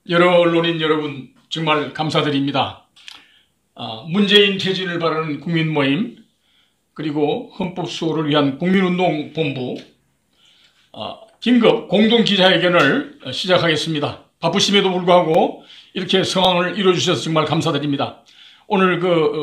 여러 언론인 여러분 정말 감사드립니다. 문재인 퇴진을 바라는 국민모임, 그리고 헌법 수호를 위한 국민운동본부 긴급 공동기자회견을 시작하겠습니다. 바쁘심에도 불구하고 이렇게 성황을 이루어주셔서 정말 감사드립니다. 오늘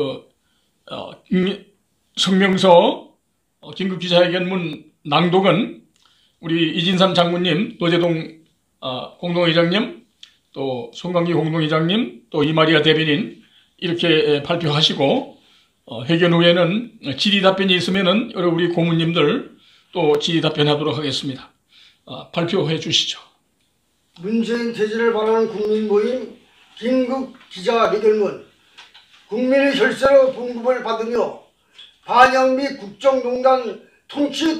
성명서 긴급기자회견문 낭독은 우리 이진삼 장군님, 노재동 공동회장님, 또 송강기 공동회장님, 또 이마리아 대변인 이렇게 발표하시고, 회견 후에는 질의답변이 있으면은 우리 고문님들 또 질의답변하도록 하겠습니다. 발표해 주시죠. 문재인 퇴진을 바라는 국민모임 긴급기자회견문. 국민의 혈세로 봉급을 받으며 반영 및 국정농단 통치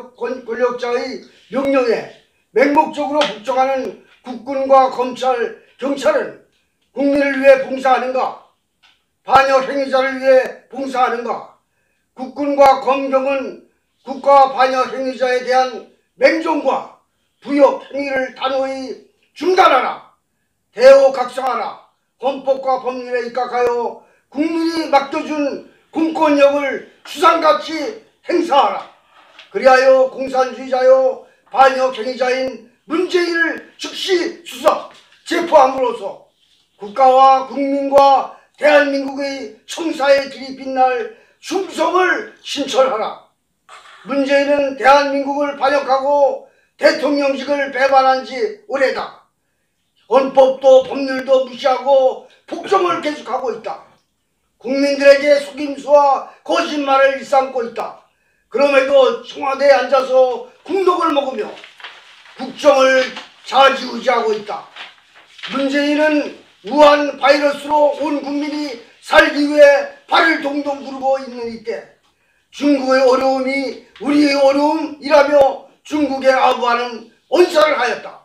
권력자의 명령에 맹목적으로 복종하는 국군과 검찰, 경찰은 국민을 위해 봉사하는가? 반역 행위자를 위해 봉사하는가? 국군과 검경은 국가 반역 행위자에 대한 맹종과 부역 행위를 단호히 중단하라. 대호각성하라. 헌법과 법률에 입각하여 국민이 맡겨준 공권력을 수상같이 행사하라. 그리하여 공산주의자요 반역 행위자인 문재인을 즉시 수사, 체포함으로써 국가와 국민과 대한민국의 청사의 길이 빛날 충성을 신철하라. 문재인은 대한민국을 반역하고 대통령직을 배반한 지 오래다. 헌법도 법률도 무시하고 폭정을 계속하고 있다. 국민들에게 속임수와 거짓말을 일삼고 있다. 그럼에도 청와대에 앉아서 국록을 먹으며 국정을 좌지우지하고 있다. 문재인은 우한 바이러스로 온 국민이 살기 위해 발을 동동 구르고 있는 이때 중국의 어려움이 우리의 어려움이라며 중국에 아부하는 언사를 하였다.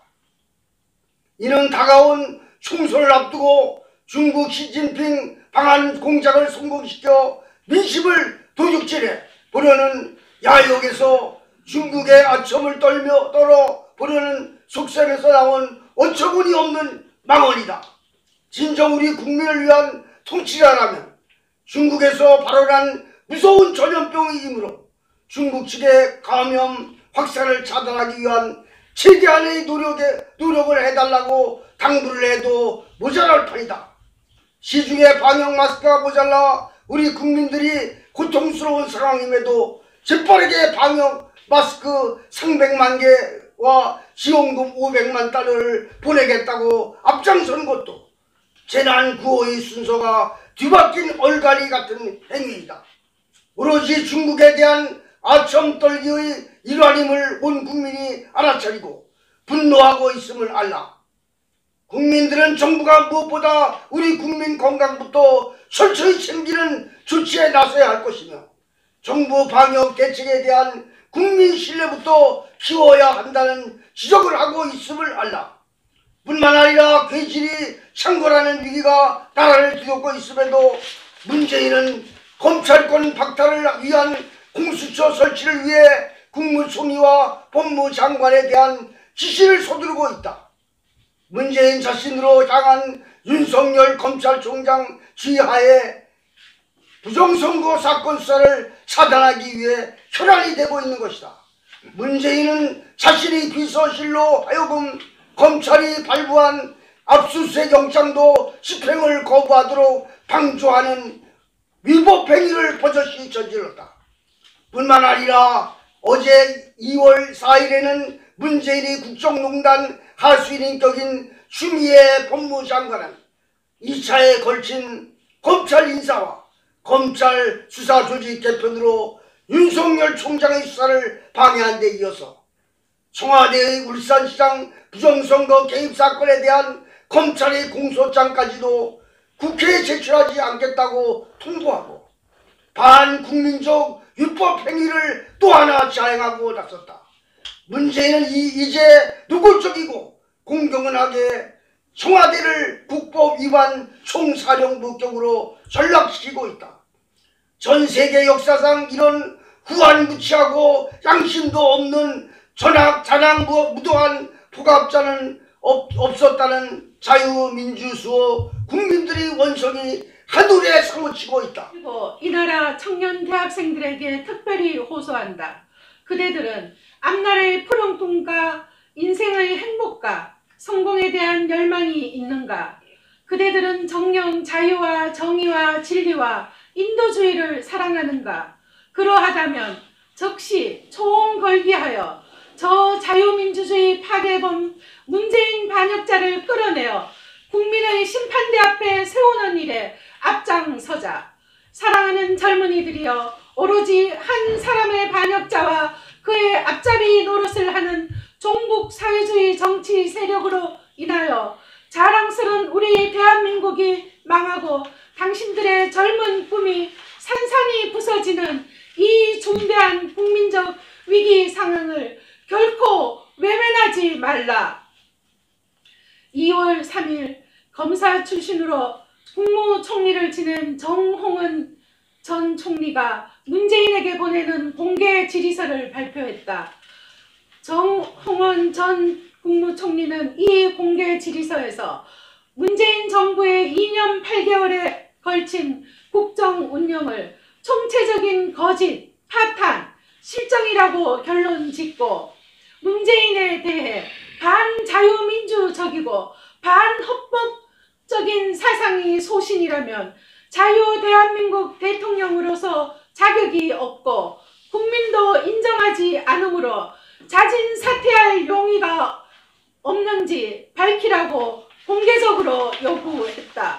이는 다가온 총선을 앞두고 중국 시진핑 방한 공작을 성공시켜 민심을 도둑질해 보려는 야욕에서 중국의 아첨을 떨어 보려는 속셈에서 나온 어처구니 없는 망언이다. 진정 우리 국민을 위한 통치자라면 중국에서 발원한 무서운 전염병이므로 중국 측의 감염 확산을 차단하기 위한 최대한의 노력을 해달라고 당부를 해도 모자랄 판이다. 시중에 방역 마스크가 모자라 우리 국민들이 고통스러운 상황임에도 재빠르게 방역 마스크 300만 개와 지원금 500만 달러를 보내겠다고 앞장서는 것도 재난 구호의 순서가 뒤바뀐 얼갈이 같은 행위이다. 오로지 중국에 대한 아첨 떨기의 일환임을 온 국민이 알아차리고 분노하고 있음을 알라. 국민들은 정부가 무엇보다 우리 국민 건강부터 철저히 챙기는 조치에 나서야 할 것이며 정부 방역 대책에 대한 국민 신뢰부터 키워야 한다는 지적을 하고 있음을 알라. 뿐만 아니라 괴질이 창궐하는 위기가 나라를 뒤덮고 있음에도 문재인은 검찰권 박탈을 위한 공수처 설치를 위해 국무총리와 법무장관에 대한 지시를 서두르고 있다. 문재인 자신으로 향한 윤석열 검찰총장 지휘하에 부정선거 사건 수사를 차단하기 위해 혈안이 되고 있는 것이다. 문재인은 자신의 비서실로 하여금 검찰이 발부한 압수수색 영장도 집행을 거부하도록 방조하는 위법 행위를 버젓이 저질렀다. 뿐만 아니라 어제 2월 4일에는 문재인의 국정농단 하수인격인 추미애 법무장관은 2차에 걸친 검찰 인사와 검찰 수사조직 개편으로 윤석열 총장의 수사를 방해한 데 이어서 청와대의 울산시장 부정선거 개입 사건에 대한 검찰의 공소장까지도 국회에 제출하지 않겠다고 통보하고 반국민적 율법 행위를 또 하나 자행하고 나섰다. 문재인은 이제 노골적이고 공경은하게 청와대를 국법 위반 총사령부격으로 전락시키고 있다. 전 세계 역사상 이런 후한무치하고 양심도 없는 잔악무도한 폭압자는 없었다는 자유민주수호 국민들의 원성이 하늘에 사무치고 있다. 그리고 이 나라 청년 대학생들에게 특별히 호소한다. 그대들은 앞날의 푸른 꿈과 인생의 행복과 성공에 대한 열망이 있는가? 그대들은 정녕 자유와 정의와 진리와 인도주의를 사랑하는가? 그러하다면 적시 총 걸기하여 저 자유민주주의 파괴범 문재인 반역자를 끌어내어 국민의 심판대 앞에 세우는 일에 앞장서자. 사랑하는 젊은이들이여, 오로지 한 사람의 반역자와 그의 앞잡이 노릇을 하는 종북 사회주의 정치 세력으로 인하여 자랑스러운 우리 대한민국이 망하고 당신들의 젊은 꿈이 산산이 부서지는 이 중대한 국민적 위기 상황을 결코 외면하지 말라. 2월 3일 검사 출신으로 국무총리를 지낸 정홍원 전 총리가 문재인에게 보내는 공개 질의서를 발표했다. 정홍원 전 국무총리는 이 공개 질의서에서 문재인 정부의 2년 8개월에 걸친 국정 운영을 총체적인 거짓, 파탄, 실정이라고 결론 짓고 문재인에 대해 반자유민주적이고 반헌법적인 사상이 소신이라면 자유 대한민국 대통령으로서 자격이 없고 국민도 인정하지 않으므로 자진 사퇴할 용의가 없는지 밝히라고 공개적으로 요구했다.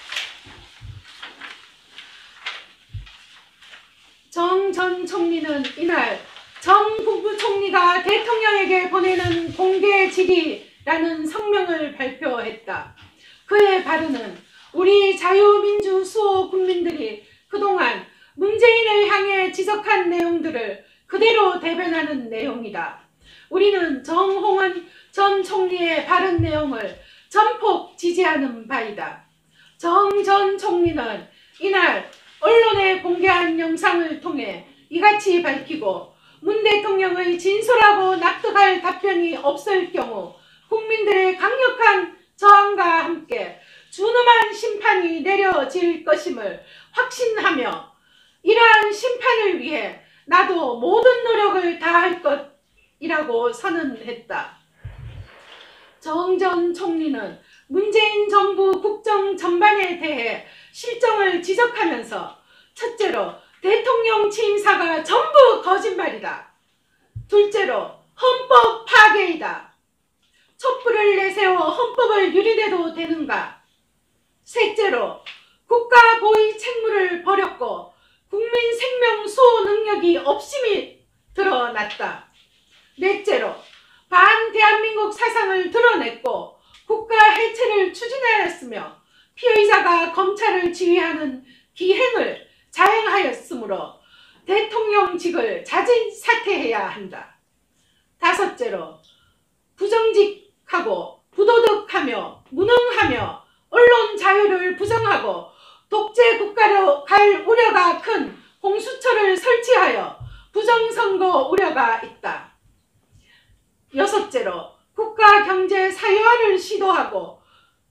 정 전 총리는 이날 정 국무총리가 대통령에게 보내는 공개 질의라는 성명을 발표했다. 그의 발언은 우리 자유민주 수호 국민들이 그동안 문재인을 향해 지적한 내용들을 그대로 대변하는 내용이다. 우리는 정홍원 전 총리의 발언 내용을 전폭 지지하는 바이다. 정 전 총리는 이날 언론에 공개한 영상을 통해 이같이 밝히고 문 대통령의 진솔하고 납득할 답변이 없을 경우 국민들의 강력한 저항과 함께 준엄한 심판이 내려질 것임을 확신하며 이러한 심판을 위해 나도 모든 노력을 다할 것이라고 선언했다. 정 전 총리는 문재인 정부 국정 전반에 대해 실정을 지적하면서 첫째로 대통령 취임사가 전부 거짓말이다. 둘째로 헌법 파괴이다. 촛불을 내세워 헌법을 유린해도 되는가? 셋째로 국가 고의 책무를 버렸고 국민 생명 수호 능력이 없음이 드러났다. 넷째로 반대한민국 사상을 드러냈고 국가 해체를 추진하였으며 피의자가 검찰을 지휘하는 기행을 자행하였으므로 대통령직을 자진 사퇴해야 한다. 다섯째로 부정직하고 부도덕하며 무능하며 언론 자유를 부정하고 독재 국가로 갈 우려가 큰 공수처를 설치하여 부정선거 우려가 있다. 여섯째로 국가 경제 사회화를 시도하고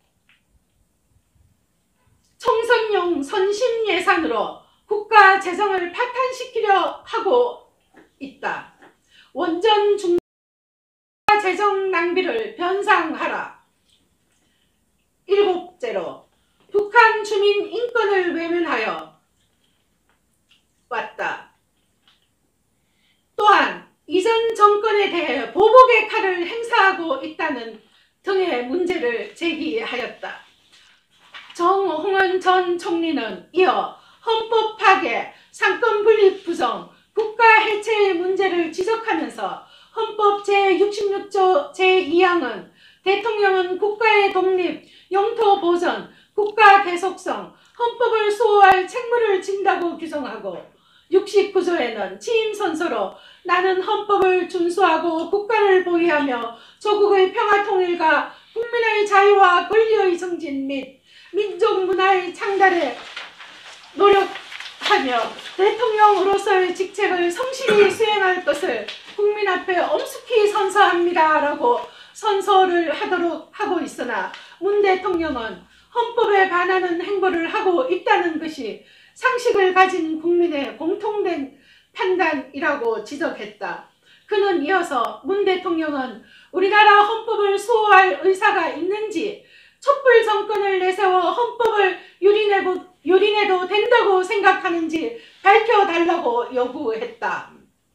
총선용 선심 예산으로 국가 재정을 파탄시키려 하고 있다. 원전 중과 재정 낭비를 변상하라. 일곱째로 북한 주민 인권을 외면하여 왔다. 또한 이전 정권에 대해 보복의 칼을 행사하고 있다는 등의 문제를 제기하였다. 정홍원 전 총리는 이어 헌법 파괴, 상권 분립 부정, 국가 해체의 문제를 지적하면서 헌법 제66조 제2항은 대통령은 국가의 독립, 영토 보전, 국가 계속성, 헌법을 수호할 책무를 진다고 규정하고 69조에는 취임 선서로 나는 헌법을 준수하고 국가를 보위하며 조국의 평화 통일과 국민의 자유와 권리의 정진 및 민족 문화의 창달에 노력하며 대통령으로서의 직책을 성실히 수행할 것을 국민 앞에 엄숙히 선서합니다. 라고 선서를 하도록 하고 있으나 문 대통령은 헌법에 반하는 행보를 하고 있다는 것이 상식을 가진 국민의 공통된 판단이라고 지적했다. 그는 이어서 문 대통령은 우리나라 헌법을 수호할 의사가 있는지, 촛불 정권을 내세워 헌법을 유린해도 된다고 생각하는지 밝혀달라고 요구했다.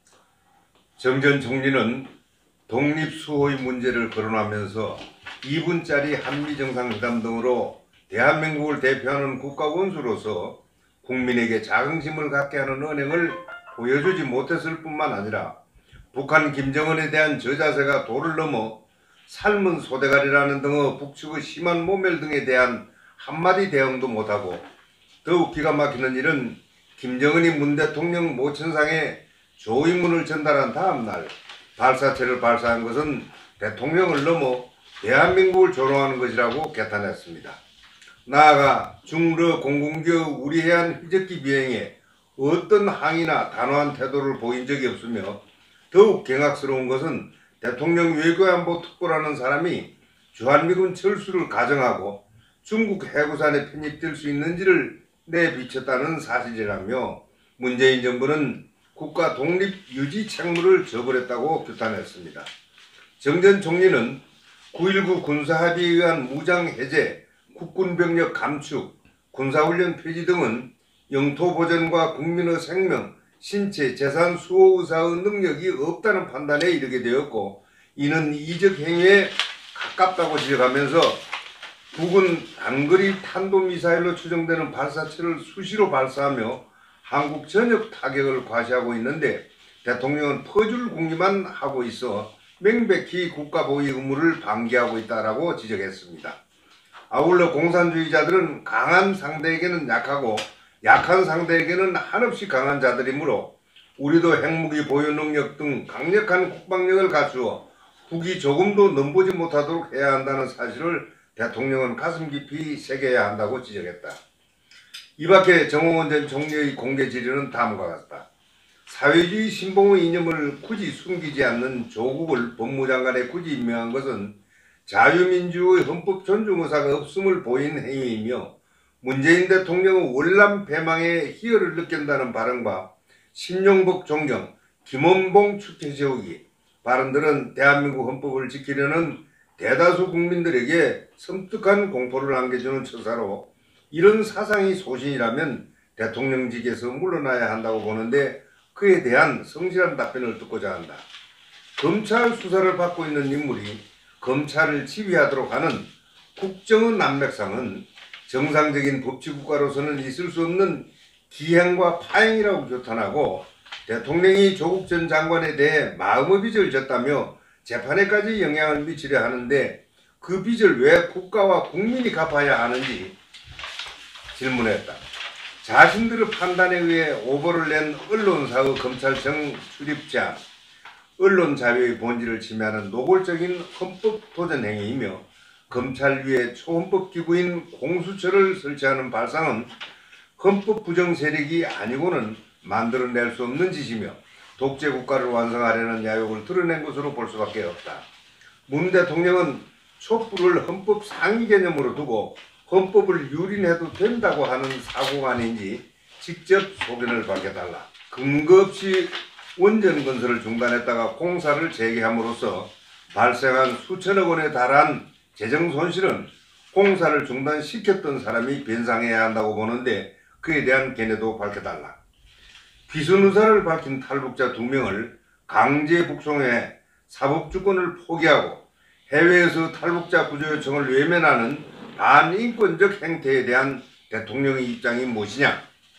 정 전 총리는 독립수호의 문제를 거론하면서 2분짜리 한미정상회담 등으로 대한민국을 대표하는 국가원수로서 국민에게 자긍심을 갖게 하는 언행을 보여주지 못했을 뿐만 아니라 북한 김정은에 대한 저자세가 도를 넘어 삶은 소대가리라는 등의 북측의 심한 모멸 등에 대한 한마디 대응도 못하고, 더욱 기가 막히는 일은 김정은이 문 대통령 모천상에 조의문을 전달한 다음날 발사체를 발사한 것은 대통령을 넘어 대한민국을 조롱하는 것이라고 개탄했습니다. 나아가 중러 공군기의 우리 해안 휘적기 비행에 어떤 항의나 단호한 태도를 보인 적이 없으며, 더욱 경악스러운 것은 대통령 외교안보 특보라는 사람이 주한미군 철수를 가정하고 중국 해구산에 편입될 수 있는지를 내비쳤다는 사실이라며, 문재인 정부는 국가 독립 유지 책무를 저버렸다고 규탄했습니다. 정 전 총리는 9.19 군사합의에 의한 무장 해제, 국군병력 감축, 군사훈련 폐지 등은 영토 보전과 국민의 생명, 신체, 재산 수호 의사의 능력이 없다는 판단에 이르게 되었고, 이는 이적 행위에 가깝다고 지적하면서 북은 단거리 탄도미사일로 추정되는 발사체를 수시로 발사하며 한국 전역 타격을 과시하고 있는데, 대통령은 퍼줄 궁리만 하고 있어 명백히 국가보위 의무를 방기하고 있다라고 지적했습니다. 아울러 공산주의자들은 강한 상대에게는 약하고 약한 상대에게는 한없이 강한 자들이므로 우리도 핵무기 보유 능력 등 강력한 국방력을 갖추어 북이 조금도 넘보지 못하도록 해야 한다는 사실을 대통령은 가슴 깊이 새겨야 한다고 지적했다. 이밖에 정홍원 전 총리의 공개 질의는 다음과 같다. 사회주의 신봉의 이념을 굳이 숨기지 않는 조국을 법무장관에 굳이 임명한 것은 자유민주의 헌법 존중 의사가 없음을 보인 행위이며, 문재인 대통령의 월남 패망에 희열을 느낀다는 발언과 신용복 존경, 김원봉 축제 세우기 발언들은 대한민국 헌법을 지키려는 대다수 국민들에게 섬뜩한 공포를 안겨주는 처사로, 이런 사상이 소신이라면 대통령직에서 물러나야 한다고 보는데 그에 대한 성실한 답변을 듣고자 한다. 검찰 수사를 받고 있는 인물이 검찰을 지휘하도록 하는 국정의 난맥상은 정상적인 법치국가로서는 있을 수 없는 기행과 파행이라고 규탄하고, 대통령이 조국 전 장관에 대해 마음의 빚을 졌다며 재판에까지 영향을 미치려 하는데 그 빚을 왜 국가와 국민이 갚아야 하는지 질문했다. 자신들의 판단에 의해 오보를 낸 언론사의 검찰청 출입 제한, 언론 자유의 본질을 침해하는 노골적인 헌법 도전 행위이며, 검찰 위에 초헌법 기구인 공수처를 설치하는 발상은 헌법 부정 세력이 아니고는 만들어낼 수 없는 짓이며 독재 국가를 완성하려는 야욕을 드러낸 것으로 볼 수밖에 없다. 문 대통령은 촛불을 헌법 상위 개념으로 두고 헌법을 유린해도 된다고 하는 사고관인지 직접 소견을 밝혀달라. 근거 없이 원전 건설을 중단했다가 공사를 재개함으로써 발생한 수천억 원에 달한 재정 손실은 공사를 중단시켰던 사람이 변상해야 한다고 보는데 그에 대한 견해도 밝혀달라. 귀순 의사를 밝힌 탈북자 2명을 강제 북송해 사법주권을 포기하고 해외에서 탈북자 구조 요청을 외면하는 반인권적 행태에 대한 대통령의 입장이 무엇이냐?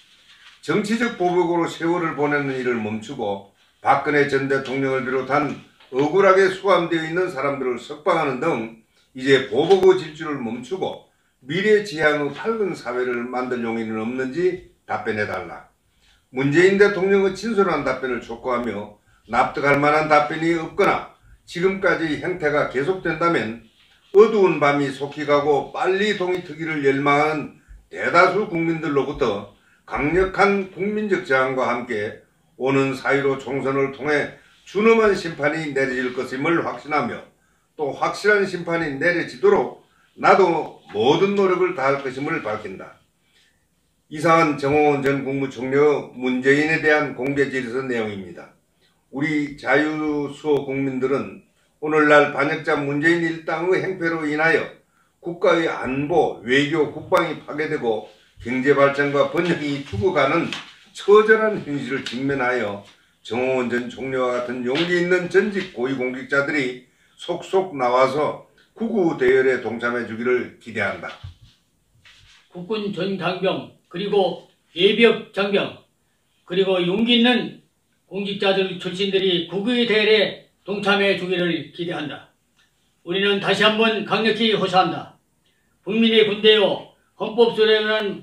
정치적 보복으로 세월을 보내는 일을 멈추고 박근혜 전 대통령을 비롯한 억울하게 수감되어 있는 사람들을 석방하는 등 이제 보복의 질주를 멈추고 미래지향의 밝은 사회를 만들 용의는 없는지 답변해달라. 문재인 대통령의 진솔한 답변을 촉구하며 납득할 만한 답변이 없거나 지금까지 행태가 계속된다면 어두운 밤이 속히 가고 빨리 동이 트기를 열망하는 대다수 국민들로부터 강력한 국민적 저항과 함께 오는 4.15 총선을 통해 준엄한 심판이 내려질 것임을 확신하며 또 확실한 심판이 내려지도록 나도 모든 노력을 다할 것임을 밝힌다. 이상은 정홍원 전 국무총리의 문재인에 대한 공개 질서 내용입니다. 우리 자유수호 국민들은 오늘날 반역자 문재인 일당의 행패로 인하여 국가의 안보, 외교, 국방이 파괴되고 경제발전과 번영이 죽어가는 처절한 현실을 직면하여 정홍원 전 총리와 같은 용기 있는 전직 고위공직자들이 속속 나와서 구구 대열에 동참해 주기를 기대한다. 국군 전 장병 그리고 예비역 장병 그리고 용기 있는 공직자들 출신들이 구구의 대열에 동참해 주기를 기대한다. 우리는 다시 한번 강력히 호소한다. 국민의 군대요 헌법 수령하는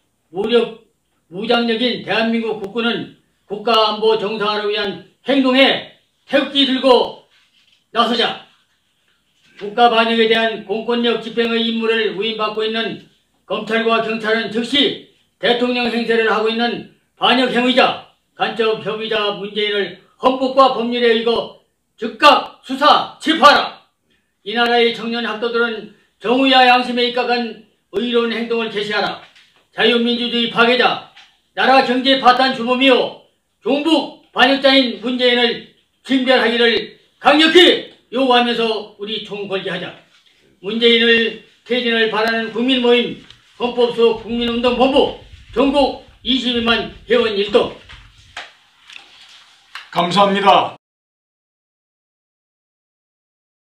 무장력인 대한민국 국군은 국가 안보 정상화를 위한 행동에 태극기 들고 나서자. 국가 반역에 대한 공권력 집행의 임무를 위임받고 있는 검찰과 경찰은 즉시 대통령 행세를 하고 있는 반역 행위자, 간첩 협의자 문재인을 헌법과 법률에 의거 즉각 수사, 체포하라. 이 나라의 청년 학도들은 정의와 양심에 입각한 의로운 행동을 개시하라. 자유민주주의 파괴자, 나라 경제 파탄 주범이요 종북 반역자인 문재인을 진멸하기를 강력히 요구하면서 우리 총궐기하자. 문재인을 퇴진을 바라는 국민모임 헌법수호 국민운동본부 전국 22만 회원 일동. 감사합니다.